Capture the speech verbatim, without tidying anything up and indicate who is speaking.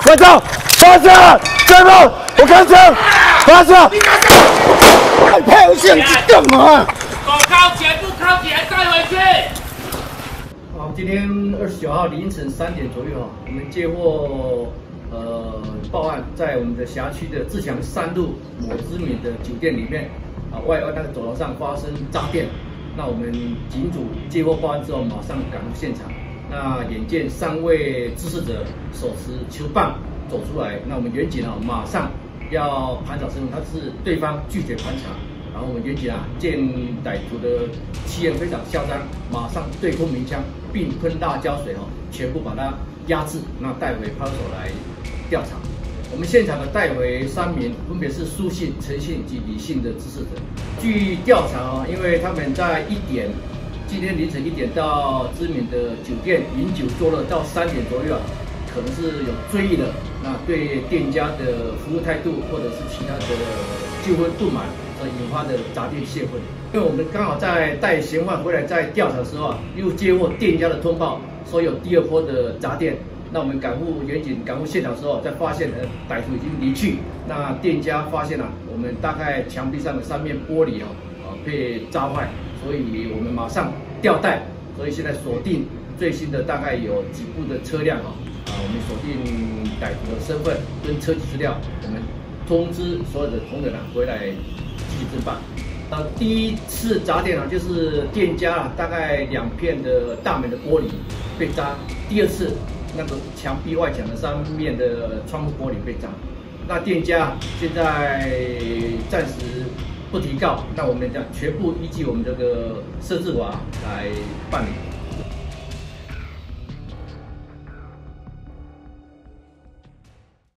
Speaker 1: 快走！发射！再跑！我开枪！发射！你配合线干嘛？
Speaker 2: 狗靠前，不靠前，带回去。
Speaker 3: 好，今天二十九号凌晨三点左右啊，我们接获呃报案，在我们的辖区的自强三路某知名的酒店里面啊，外外那个走廊上发生扎电。那我们警组接获报案之后，马上赶入现场。那眼见三位肇事者手持球棒走出来，那我们员警啊马上要盘查身份，他是对方拒绝盘查。然后我们员警啊，见歹徒的气焰非常嚣张，马上对空鸣枪，并喷辣椒水哦，全部把他压制，那带回派出所来调查。我们现场呢带回三名，分别是苏姓、陈姓及李姓的肇事者。据调查啊，因为他们在一点，今天凌晨一点到知名的酒店饮酒作乐，到三点左右啊，可能是有醉意的，那对店家的服务态度或者是其他的纠纷不满。而引发的砸店泄愤，因为我们刚好在带嫌犯回来，在调查的时候啊，又接获店家的通报，说有第二波的砸店。那我们赶赴员警赶赴现场的时候，才发现呃歹徒已经离去。那店家发现了、啊、我们大概墙壁上的三面玻璃啊啊被砸坏，所以我们马上调带，所以现在锁定最新的大概有几部的车辆啊啊，我们锁定歹徒的身份跟车籍资料，我们通知所有的同仁啊回来。继续侦办。呃，第一次砸店啊，就是店家啊，大概两片的大门的玻璃被砸。第二次，那个墙壁外墙的三面的窗户玻璃被砸。那店家现在暂时不提告，那我们讲全部依据我们这个设置法来办理。